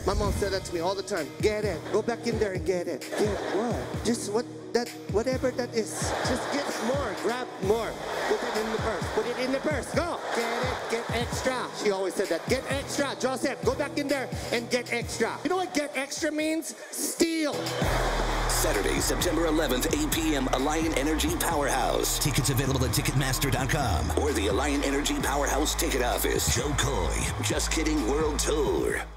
My mom said that to me all the time. Get it. Go back in there and get it. Get what? Just whatever that is. Just get more. Grab more. Put it in the purse. Put it in the purse. Go. Get it. Get extra. She always said that. Get extra. Joseph, go back in there and get extra. You know what get extra means? Steal. Saturday, September 11th, 8 p.m. Alliant Energy Powerhouse. Tickets available at Ticketmaster.com or the Alliant Energy Powerhouse Ticket Office. Joe Coy, Just Kidding World Tour.